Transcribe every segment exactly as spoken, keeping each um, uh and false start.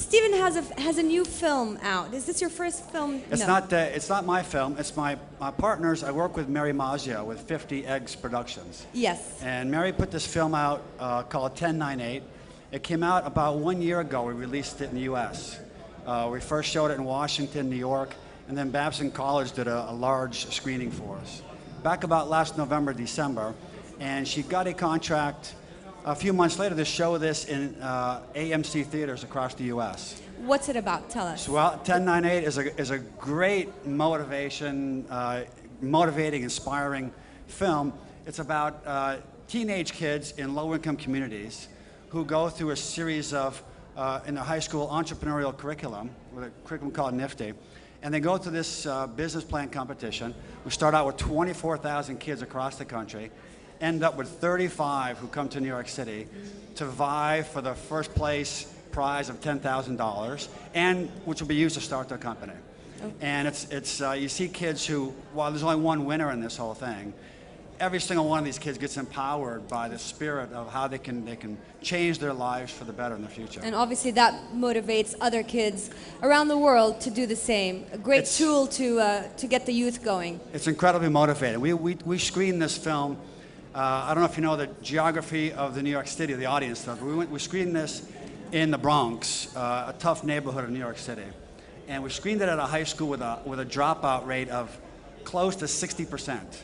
Stephen has a has a new film out. Is this your first film? It's no. not. Uh, it's not my film. It's my my partners. I work with Mary Maggio with fifty Eggs Productions. Yes. And Mary put this film out uh, called ten nine eight. It came out about one year ago. We released it in the U S Uh, we first showed it in Washington, New York, and then Babson College did a, a large screening for us. Back about last November, December, and she got a contract a few months later to show this in uh, A M C theaters across the U S What's it about? Tell us. Well, ten nine eight is a, is a great motivation, uh, motivating, inspiring film. It's about uh, teenage kids in low-income communities who go through a series of, uh, in their high school, entrepreneurial curriculum, with a curriculum called NIFTY. And they go through this uh, business plan competition. We start out with twenty-four thousand kids across the country, end up with thirty-five who come to New York City to vie for the first place prize of ten thousand dollars, and which will be used to start their company. Okay. And it's, it's uh, you see kids who, while there's only one winner in this whole thing, every single one of these kids gets empowered by the spirit of how they can they can change their lives for the better in the future. And obviously that motivates other kids around the world to do the same. A great It's, tool to uh, to get the youth going. It's incredibly motivating. We we we screened this film. Uh, I don't know if you know the geography of the New York City, the audience stuff. We went we screened this in the Bronx, uh, a tough neighborhood of New York City, and we screened it at a high school with a with a dropout rate of close to sixty percent.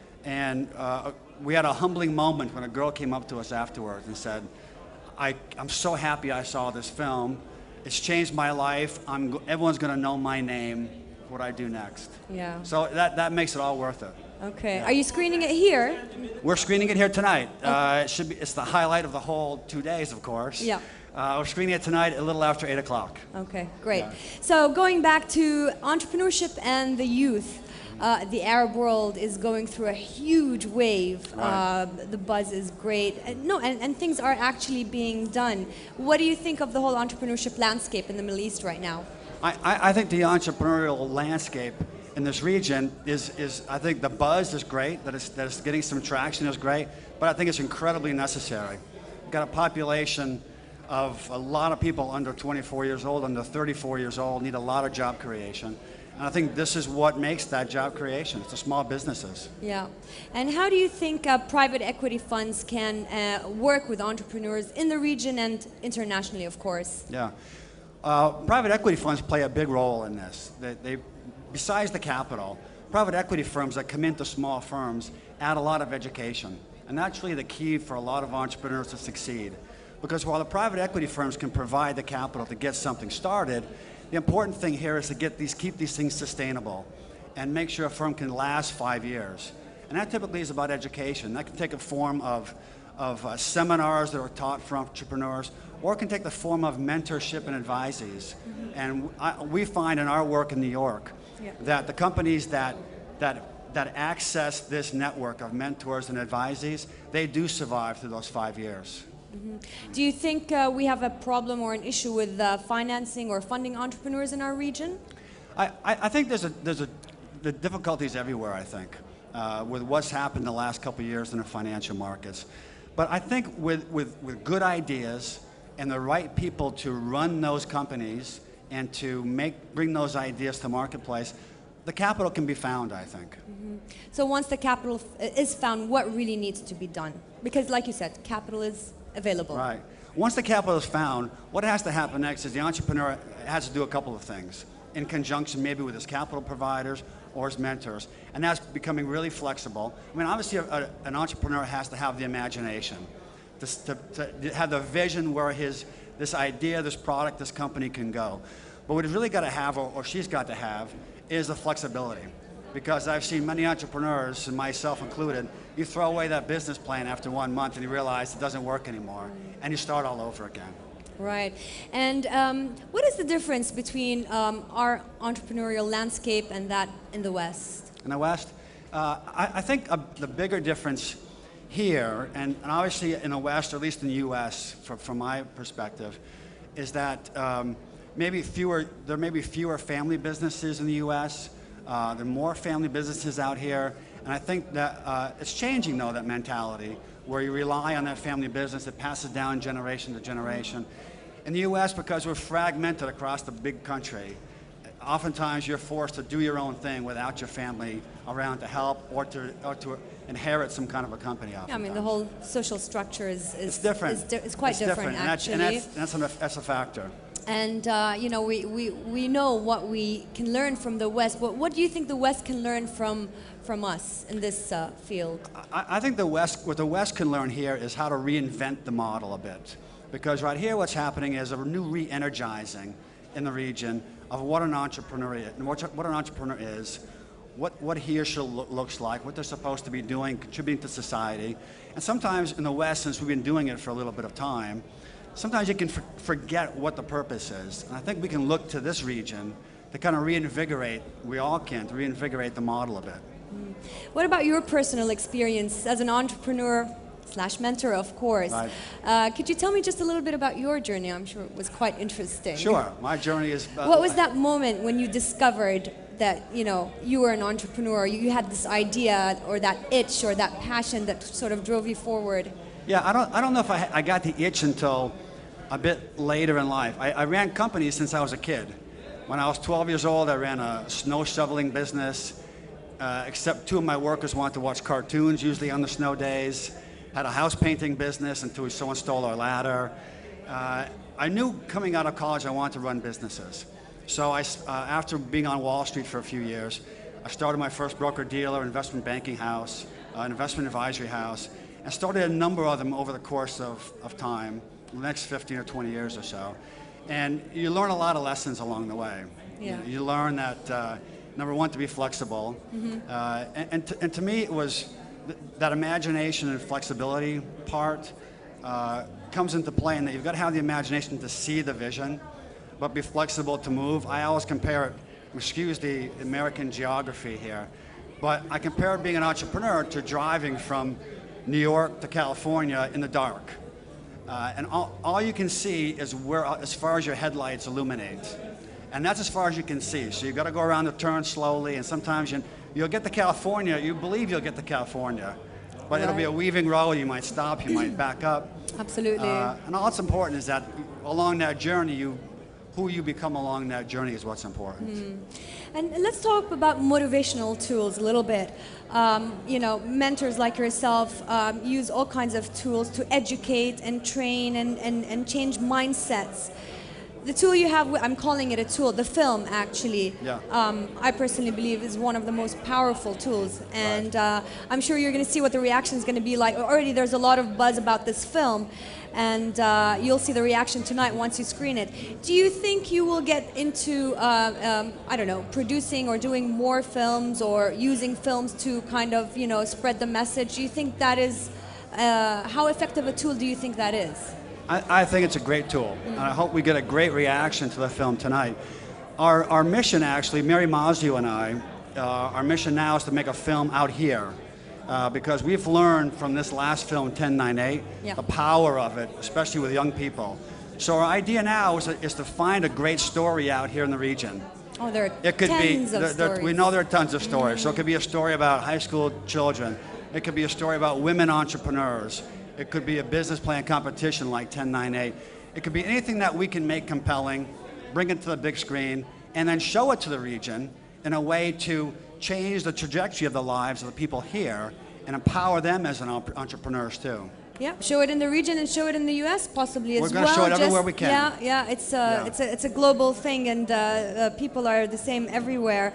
And uh, we had a humbling moment when a girl came up to us afterwards and said, I, I'm so happy I saw this film. It's changed my life. I'm, everyone's going to know my name, what I do next. Yeah. So that, that makes it all worth it. Okay. Yeah. Are you screening it here? We're screening it here tonight. Okay. Uh, it should be, it's the highlight of the whole two days, of course. Yeah. Uh, we're screening it tonight a little after eight o'clock. Okay, great. Yeah. So going back to entrepreneurship and the youth, uh, the Arab world is going through a huge wave. Right. Uh, the buzz is great. And, no, and, and things are actually being done. What do you think of the whole entrepreneurship landscape in the Middle East right now? I, I, I think the entrepreneurial landscape in this region is, is I think the buzz is great, that it's, that it's getting some traction is great, but I think it's incredibly necessary. We've got a population of a lot of people under twenty-four years old, under thirty-four years old, need a lot of job creation. And I think this is what makes that job creation. It's the small businesses. Yeah. And how do you think uh, private equity funds can uh, work with entrepreneurs in the region and internationally, of course? Yeah. Uh, private equity funds play a big role in this. They, they, besides the capital, private equity firms that come into small firms add a lot of education. And that's really the key for a lot of entrepreneurs to succeed. Because while the private equity firms can provide the capital to get something started, the important thing here is to get these, keep these things sustainable and make sure a firm can last five years. And that typically is about education. That can take a form of, of uh, seminars that are taught for entrepreneurs, or it can take the form of mentorship and advisees. Mm-hmm. And I, we find in our work in New York yeah. that the companies that, that, that access this network of mentors and advisees, they do survive through those five years. Mm-hmm. Do you think uh, we have a problem or an issue with uh, financing or funding entrepreneurs in our region? I, I, I think there's a, there's a, the difficulties everywhere, I think, uh, with what's happened the last couple of years in the financial markets. But I think with, with, with good ideas and the right people to run those companies and to make, bring those ideas to the marketplace, the capital can be found, I think. Mm-hmm. So once the capital f is found, what really needs to be done? Because like you said, capital is available. Right. Once the capital is found, what has to happen next is the entrepreneur has to do a couple of things in conjunction maybe with his capital providers or his mentors, and that's becoming really flexible. I mean, obviously a, a, an entrepreneur has to have the imagination, to, to, to have the vision where his, this idea, this product, this company can go. But what he's really got to have, or, or she's got to have, is the flexibility. Because I've seen many entrepreneurs, and myself included, you throw away that business plan after one month and you realize it doesn't work anymore, and you start all over again. Right. And um, what is the difference between um, our entrepreneurial landscape and that in the West? In the West? Uh, I, I think a, the bigger difference here, and, and obviously in the West, or at least in the U S, for, from my perspective, is that um, maybe fewer, there may be fewer family businesses in the U S, Uh, there are more family businesses out here, and I think that uh, it's changing, though, that mentality, where you rely on that family business that passes down generation to generation. In the U S, because we're fragmented across the big country, oftentimes you're forced to do your own thing without your family around to help or to, or to inherit some kind of a company. Yeah, I mean, the whole social structure is, is it's different. Is di it's quite it's different, different. actually. And that's, and that's, that's, a, that's a factor. And uh, you know, we, we, we know what we can learn from the West. What, what do you think the West can learn from, from us in this uh, field? I, I think the West, what the West can learn here is how to reinvent the model a bit. Because right here what's happening is a new re-energizing in the region of what an entrepreneur is, what, what an entrepreneur is, what, what he or she lo looks like, what they're supposed to be doing, contributing to society. And sometimes in the West, since we've been doing it for a little bit of time, sometimes you can for forget what the purpose is. And I think we can look to this region to kind of reinvigorate, we all can, to reinvigorate the model a bit. Mm. What about your personal experience as an entrepreneur slash mentor, of course? Right. Uh, could you tell me just a little bit about your journey? I'm sure it was quite interesting. Sure, my journey is... Uh, what was that moment when you discovered that, you know, you were an entrepreneur, you had this idea or that itch or that passion that sort of drove you forward? Yeah, I don't, I don't know if I, I got the itch until a bit later in life. I, I ran companies since I was a kid. When I was twelve years old, I ran a snow shoveling business, uh, except two of my workers wanted to watch cartoons, usually on the snow days. Had a house painting business until someone stole our ladder. Uh, I knew coming out of college I wanted to run businesses. So I, uh, after being on Wall Street for a few years, I started my first broker-dealer, investment banking house, uh, an investment advisory house, and started a number of them over the course of, of time, the next fifteen or twenty years or so. And you learn a lot of lessons along the way. Yeah. You, you learn that, uh, number one, to be flexible. Mm-hmm. uh, and, and, to, and to me, it was th that imagination and flexibility part uh, comes into play, and that you've got to have the imagination to see the vision, but be flexible to move. I always compare it, excuse the American geography here, but I compare being an entrepreneur to driving from New York to California in the dark. Uh, and all, all you can see is where, as far as your headlights illuminate. And that's as far as you can see. So you've got to go around the turn slowly, and sometimes you, you'll get to California, you believe you'll get to California, but right. It'll be a weaving road, you might stop, you might back up. Absolutely. Uh, and all that's important is that along that journey, you, who you become along that journey is what's important. Mm. And let's talk about motivational tools a little bit. Um, you know, mentors like yourself um, use all kinds of tools to educate and train and, and, and change mindsets. The tool you have, I'm calling it a tool, the film actually, yeah. um, I personally believe is one of the most powerful tools. And right. uh, I'm sure you're going to see what the reaction is going to be like. Already there's a lot of buzz about this film, and uh, you'll see the reaction tonight once you screen it. Do you think you will get into, uh, um, I don't know, producing or doing more films or using films to kind of, you know, spread the message? Do you think that is, uh, how effective a tool do you think that is? I, I think it's a great tool, mm. and I hope we get a great reaction to the film tonight. Our, our mission, actually, Mary Mazio and I, uh, our mission now is to make a film out here, uh, because we've learned from this last film, ten nine eight, yeah. the power of it, especially with young people. So our idea now is, is to find a great story out here in the region. Oh, there are it could tons be, of there, stories. There, we know there are tons of stories. Mm. So it could be a story about high school children. It could be a story about women entrepreneurs. It could be a business plan competition like ten nine eight. It could be anything that we can make compelling, bring it to the big screen, and then show it to the region in a way to change the trajectory of the lives of the people here and empower them as an entrepreneurs too. Yeah, show it in the region and show it in the U S possibly as well. We're going to show it everywhere Just, we can. Yeah, yeah, it's a, yeah. it's a, it's a global thing, and uh, uh, people are the same everywhere.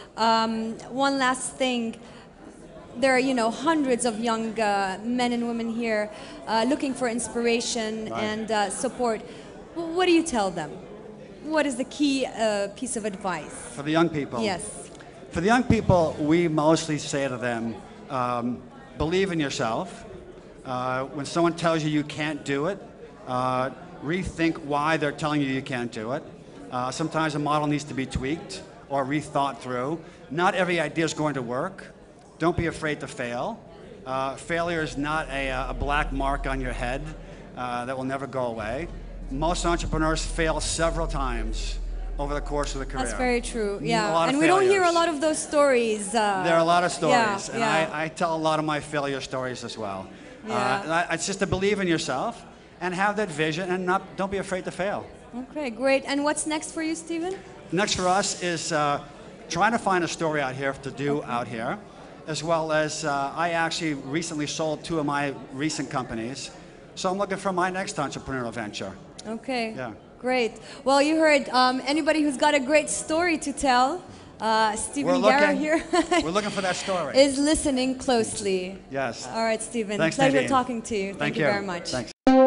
Um, one last thing. There are, you know, hundreds of young uh, men and women here uh, looking for inspiration right. and uh, support. What do you tell them? What is the key uh, piece of advice? For the young people? Yes. For the young people, we mostly say to them, um, believe in yourself. Uh, when someone tells you you can't do it, uh, rethink why they're telling you you can't do it. Uh, sometimes a model needs to be tweaked or rethought through. Not every idea is going to work. Don't be afraid to fail. Uh, failure is not a, a black mark on your head uh, that will never go away. Most entrepreneurs fail several times over the course of the career. That's very true, yeah. And we failures. don't hear a lot of those stories. Uh, there are a lot of stories, yeah, and yeah. I, I tell a lot of my failure stories as well. Yeah. Uh, it's just to believe in yourself, and have that vision and not, don't be afraid to fail. Okay, great. And what's next for you, Stephen? Next for us is uh, trying to find a story out here to do okay. out here, as well as uh, I actually recently sold two of my recent companies. So I'm looking for my next entrepreneurial venture. Okay, yeah. Great. Well, you heard um, anybody who's got a great story to tell, uh, Stephen Guerra here we're looking for that story. is listening closely. Yes. All right, Stephen. Thanks, Pleasure Nadine. talking to you. Thank, Thank you you very much. Thanks.